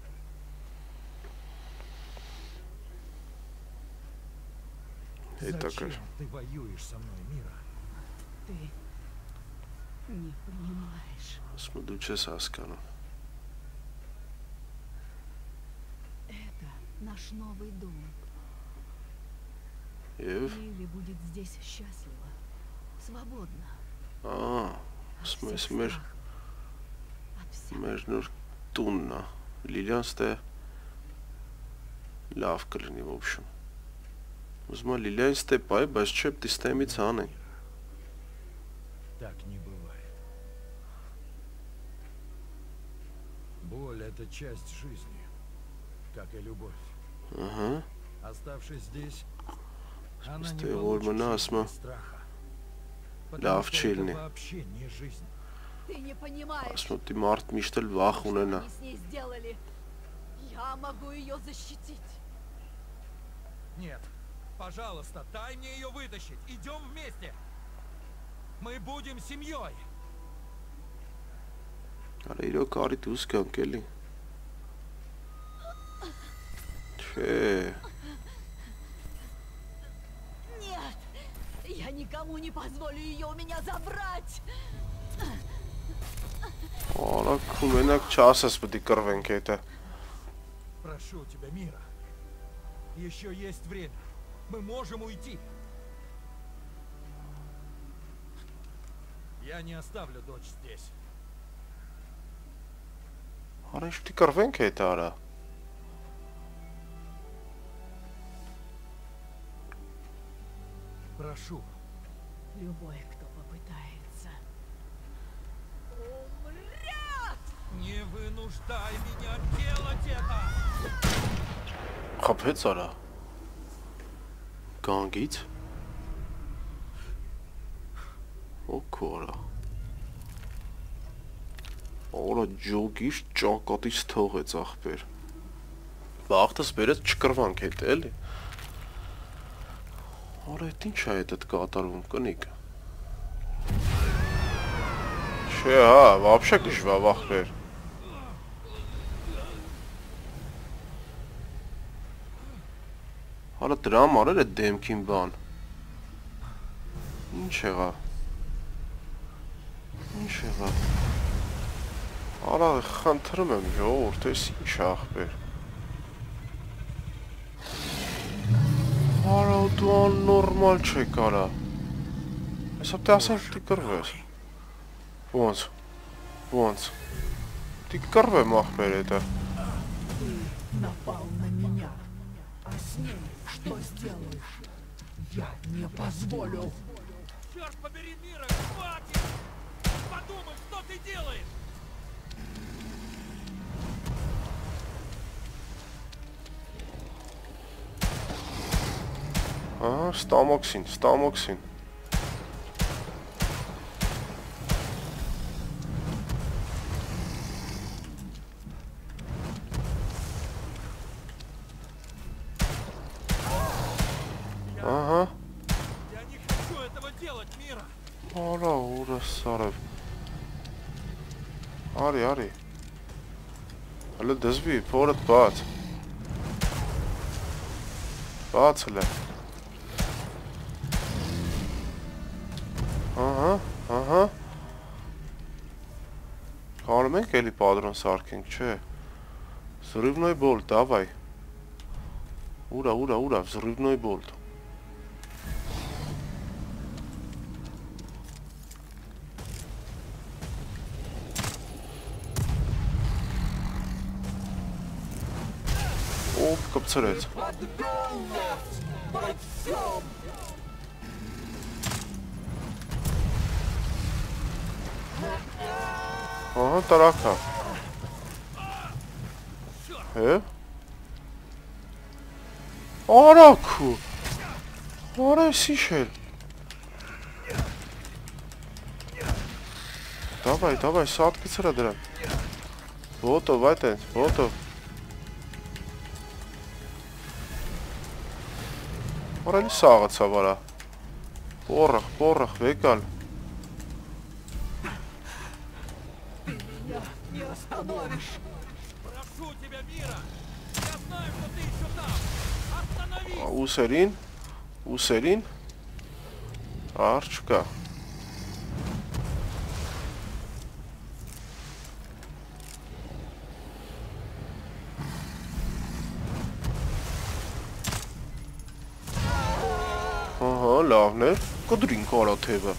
Зачем ты воюешь со мной, Мира? Ты не понимаешь. Ասում դու չես հասկանում Это наш новый дом. Եվ Лили будет здесь счастлива, свободна. ասում ես Всех մեր страх, от всего. մեր նոր տունն է Լիլյան ստե լավ կլինի в общем Ուզում եմ Լիլյան ստե բայ բայց չէ պտի ստեմից անենք Так не бывает. Боль — это часть жизни, как и любовь. Ահա Оставшись здесь, она Спустя не его получит ормона чувства осма. страха. Да, Потому в что Чильне. это вообще не жизнь. Ты не понимаешь, ասում եմ դի մարդ միշտ էլ վախ что ունենա они с ней сделали. Я могу ее защитить. Нет, пожалуйста, дай мне ее вытащить. Идем вместе. Мы будем семьей. Արա իրոք արի դուս գանք էլի։ Չէ։ Нет, я никому не позволю ее у меня забрать. Արա քու մենակ չասես պետք է կռվենք հետը։ Прошу тебя, Мира. Еще есть время. Мы можем уйти. Я не оставлю дочь здесь. Արա ինչ պետք է կռվենք հետը արա։ Прошу. Любой, кто попытается, умрет! Не вынуждай меня делать это! Խփեց արա։ Գանգից։ Օքորա։ Օրա ջոգից ճակատից թողեց ախպեր։ Բախտս բերեց չկռվանք հետ էլի։ Արա այդ ինչ է այդ կատարում կնիկ։ Չէ, հա, вообще գժվավ ախպեր։ Արա դրա համար էր դեմքին բան։ Ինչ եղավ։ Ինչ եղավ։ Արա խնդրում եմ ժողովուրդ, էս ինչ ախպեր։ Արա դու աննորմալ չեք արա։ Հեսա պետք է ասեմ դի կռվես։ Ոնց։ Դի կռվեմ ախպեր հետը։ Напал на меня. А с ней что сделаешь? Я не позволю. Черт побери, Мира, хватит! Подумай, что ты делаешь! Ահա, ստամոքսին։ Ահա։ Я не хочу этого делать, Мира! Արա, ուրը սարև։ Արի։ Հələ դզվի, փորդ բաց։ Բաց հələ։ Ահա։ Կարում ենք էլի պատրոն սարքենք, չէ։ Взрывной болт, давай. Ура, взрывной болт. Օպ, կպցրեց։ Ահա, տարակա։ Հե։ Արաքու։ Արա, ես իշել։ Давай, սատկի ծրա դրան։ Ոտով, այդ ենք, ոտով։ Արա, լի սաղացավ արա։ Պորրախ, վեկալ։ Не остановишь! Прошу тебя, Мира! Я знаю, что ты еще там! Остановись! Ուսերին։ Արջկա։ Ահա, լավն էր, կդրինք արա թևը։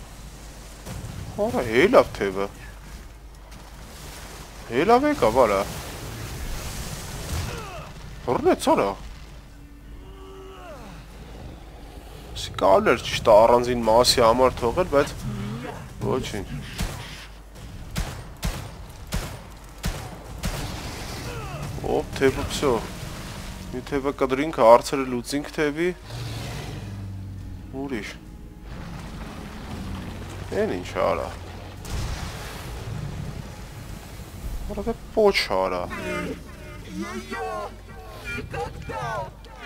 Արա, հելավ թևը։ Հելավ եկավ արա։ Հռնեց արա։ Կարելի էր ճիշտ առանձին մասի համար թողել, բայց ոչինչ։ Օպ, թևը փսո։ Մի թևը կդրինք, հարցերը լուծինք թևի։ Ուրիշ։ Են ինչ արա։ Արա դե պոչ արա։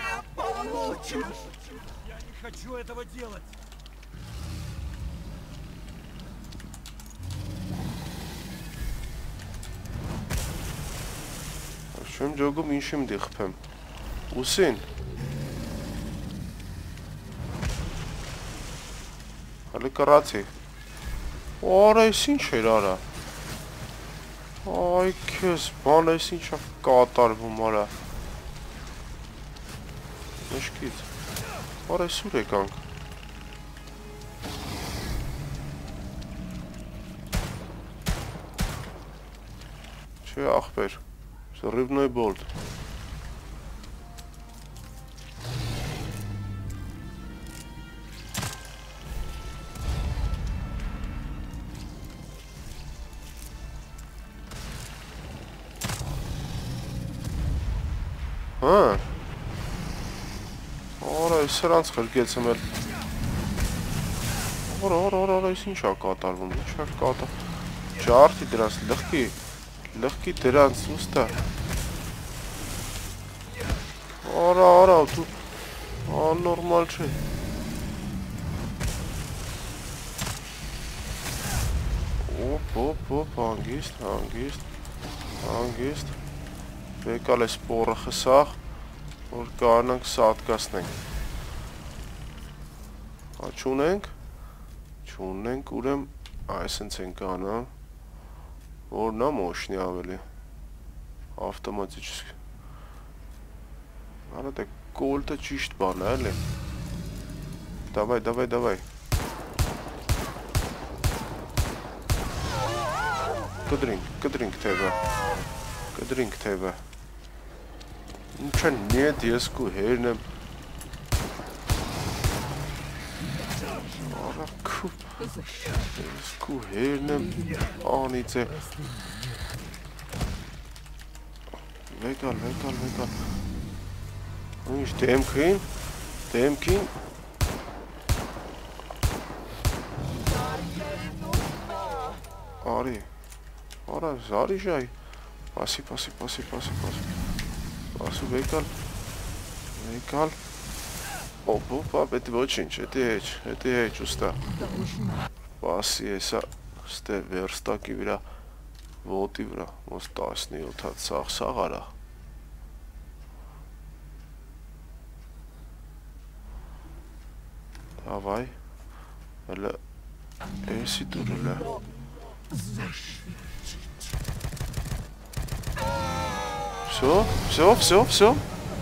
Я не хочу этого делать! Չեմ ջոգում ինչ եմ դիխփեմ։ Ուսին։ Հələ կռացի։ Արա, ես ինչ էր արա։ Այ քեզ, բան ես ինչա կատարվում արա։ Մշկից։ Արա, ես ուր եկանք։ Չէ ախպեր, Զրիվնոյ բոլդ։ Հա, արա, ես սրանց խրգեցեմ էլ։ Արա, ես ինչա կատարվում, ինչա կատար։ Ջարդի դրանց, լղկի դրանց, ուստա։ Արա, դու աննորմալ չէ։ Ոպ, հանգիստ։ Եկալ է սպորը խսաղ, որ կարնանք սատկասնենք։ Չունենք, ուրեմ այսենց ենք անամ, որ նա մոշնի ավելի, ավտոմատически։ Արա դե կոլտը ճիշտ բան է, էլի։ Davay։ Կդրինք թևը։ Ինչա նետ ես կու հերն եմ։ Արա կու ես կու հերն եմ անից է։ Վեկալ։ Ինչ դեմքին։ Արի, արա զարի ժայ։ Պասի։ Պասու վեկալ։ Օպա, պետի ոչինչ, հետի հեչ ուստա։ Պասի եսա, ստե վերստակի վրա, ոտի վրա, ոս 17 հատ սաղ արա։ Davay, հələ, էսի դուրել է։ Всё.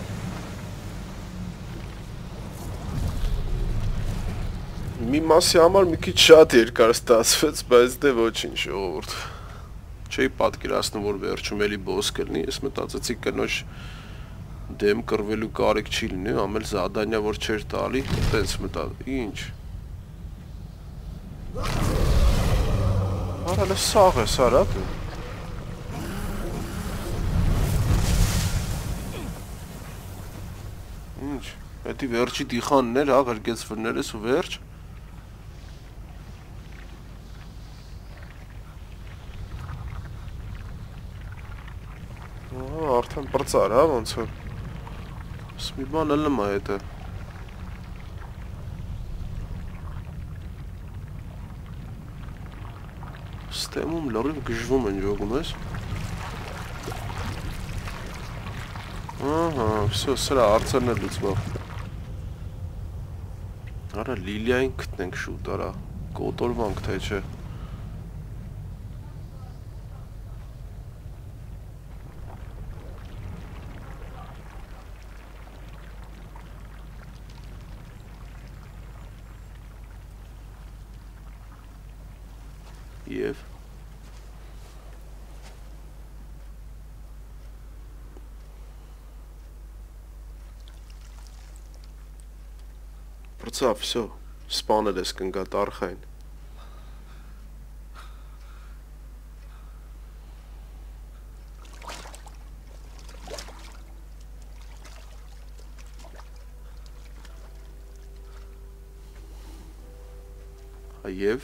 Մի մասի համար մի քիչ շատ երկար ստացվեց, բայց դե ոչինչ, ժողովուրդ։ Չէի պատկերացնում, որ վերջում էլի բոս կլինի, ես մտածեցի կնոջ դեմ կռվելու կարիք չի լինի, ամել զադանյա որ չէր տալի, տենց ինչ։ Արա լը սաղ ես արա դու։ Ինչ, հետի վերջի դիխաններ, ղրգեցվրներ ես ու վերջ։ Արդեն պրծար, հա, ոնց որ։ Մի բան էլ նմա հետը։ Ստեմում լրիվ գժվում են ջոգում ես։ Ահա, վսո, սրա արցերն է լուծվավ։ Արա լիլիային կտնենք շուտ, արա, կոտորվանք թե չէ։ Եվ Պրծավ, վսո, սպանել ես կնգատ արխային։ Եվ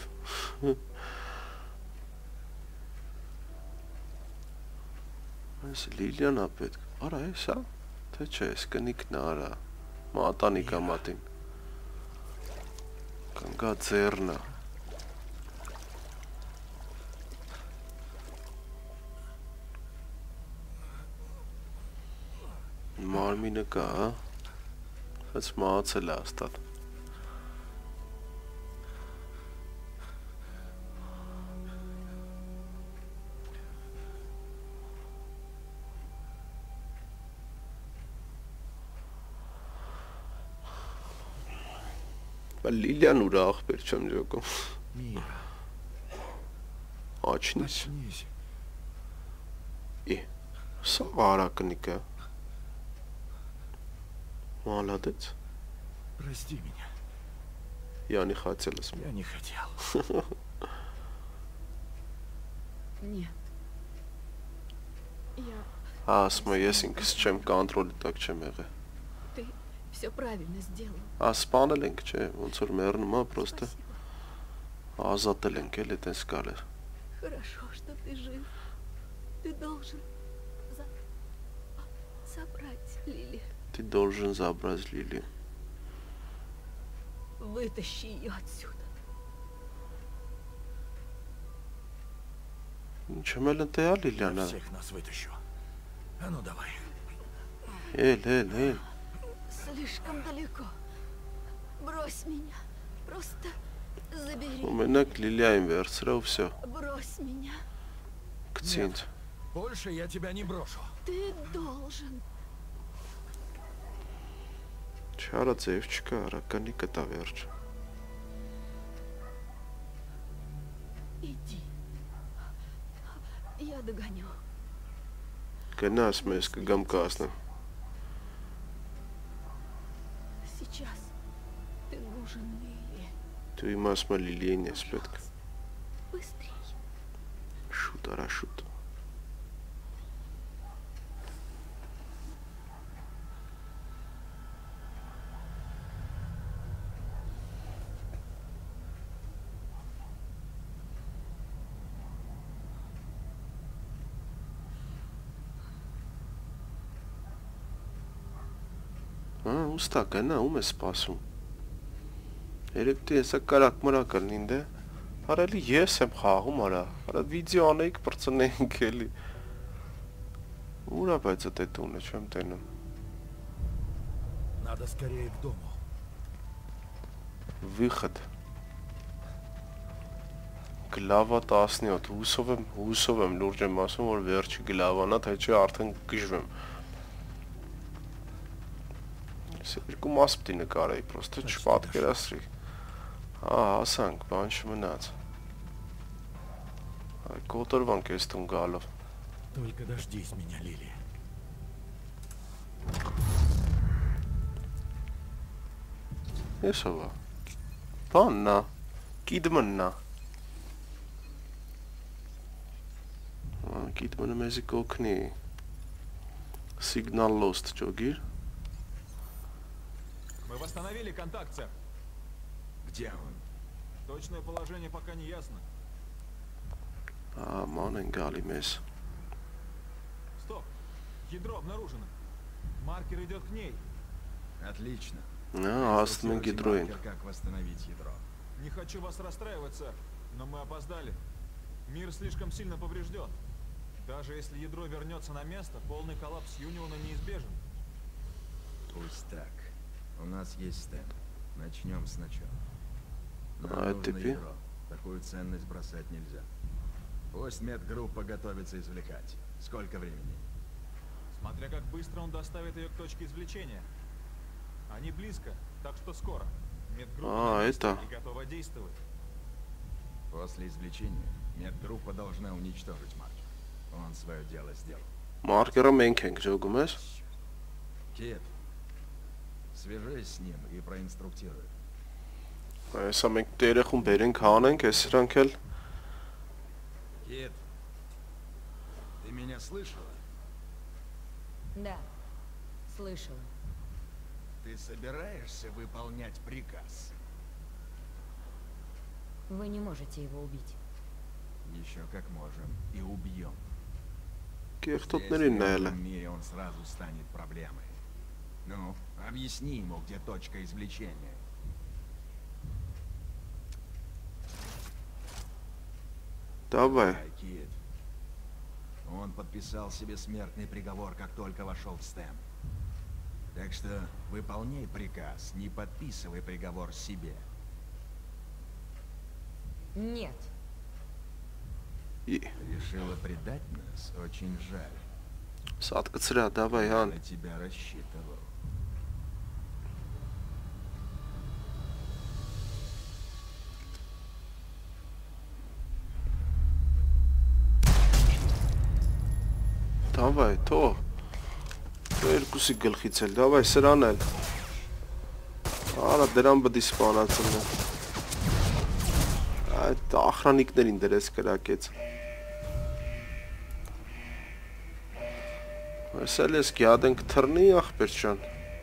Այս լիլյան ապետք, արա ես հա, թե չէ, ես կնիկն արա, մատանիկա մատին, կնգա ձերնա, Ամինը կա, հա։ Հենց մահացել է հաստատ։ Լիլիան ուր աղբեր չեմ ջոկում։ Мира, Աչնից։ очнись. Սա արակնիկը։ Մալադեց։ Прости меня. Յանի խացել ես։ Я не хотел. Нет. Я... Ասում ես ինքս չեմ կոնտրոլի տակ չեմ եղել։ Ты все правильно сделал. Սպանել ենք, չէ, ոնց որ մեռնում է, պրոստը Спасибо. ազատել ենք, էլի տես կարել։ Хорошо, что ты жив. Ты должен забрать Лили. Ты должен забрать Лили։ Вытащи ее отсюда. Ինչու՞ մել ընտեա Я Լիլիանը։ всех нас вытащу. А ну давай. Էլ։ Слишком далеко. Брось меня. Просто забери. Ու մենակ Լիլիային վերցրա ու всё։ Брось меня. Գցի ինձ։ Больше я тебя не брошу. Ты должен. Չարա ձև չկա, արականի կտա վերջ։ Иди. Я догоню. Գնաս մեզ կգամ կասնեմ։ Сейчас. Ты нужен Лили. Դու իմ ասում ես Լիլիին ես պետք։ Быстрей. Շուտ արա շուտ։ Ուստա գնա, ում է սպասում։ Երեք դու հեսա կարակ մրակ ալնին դե։ Արելի ես եմ խաղում արա։ Արա վիդեո անեիք պրծնեինք էլի։ Ուրա բայց այդ տունը չեմ տենում։ Надо скорее к дому. Выход։ Գլավա 17, հուսով եմ լուրջ եմ ասում, որ վերջի գլավանա, թե չէ արդեն գժվեմ։ Երկու մաս պիտի նկարեի, պրոստը չպատկերացրի։ Հասանք, բան չմնաց։ Կոտորվանք ես տուն գալով։ Только дождись меня, Лили. Ես ովա։ Բաննա, կիդմննա։ Կիդմնը մեզի կոգնի։ Signal lost, ջոգիր։ Мы восстановили контакт, сэр. Где он? Точное положение пока не ясно. Ման են գալի մեզ։ Стоп. Ядро обнаружено. Маркер идет к ней. Отлично. Հասնում ենք գիդրոին։ Как восстановить ядро? Не хочу вас расстраивать, сэр, но мы опоздали. Мир слишком сильно поврежден. Даже если ядро вернется на место, полный коллапс Юниона неизбежен. Пусть так. У нас есть стенд. Начнем сначала. Нам А нужно теперь? ядро. Такую ценность бросать нельзя. Пусть медгруппа готовится извлекать. Сколько времени? Смотря как быстро он доставит ее к точке извлечения. Они близко, так что скоро. Медгруппа на месте это. и готова действовать. После извлечения медгруппа должна уничтожить Марк. Он свое дело сделал. Մարկերը մենք ենք ջոգում ես։ Кит, свяжись с ним и проинструктируй. Այսա մենք տերեխուն բերենք հանենք, այս սրանք էլ Кит, ты меня слышала? Да, слышала. Ты собираешься выполнять приказ? Вы не можете его убить. Еще как можем. И убьем. կեղտոտներին В նայել է։ этом мире он сразу станет проблемой. Ну, объясни ему, где точка извлечения. Давай։ Ай, Кит. Он подписал себе смертный приговор, как только вошел в Стэм. Так что выполняй приказ, не подписывай приговор себе. Нет. Решила предать нас? Очень жаль. Саткацրա, давай, Ան։ На тебя рассчитывал. Давай, թող։ Երկուսի գլխից էլ, давай, սրան էլ։ Արա, դրան բդի սպանացնը։ Այդ ախրանիկներին դրես կրակեց։ Այս էլ ես գյադ ենք թրնի, ախպեր չան։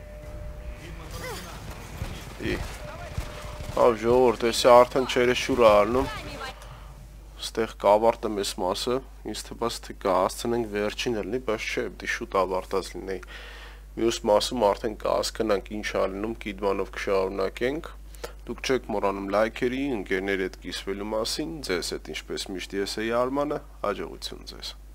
Ավ ժողորդ, եսի արդեն չերը շուր արնում։ Ստեղ կավարտը մեզ մասը, ինձ թպաց թե կհասցնենք վերջին ելնի, բայց չէ, պտի շուտ ավարտած լինեի։ Մյուս մասում արդեն կհասկանանք ինչ ալնում, կիդմանով կշարունակենք։ Դուք չեք մոռանում լայքերի, ընկերների հետ կիսվելու մասին, ձեզ հետ ինչպես միշտ ես էի Արմանը, հաջողություն ձեզ։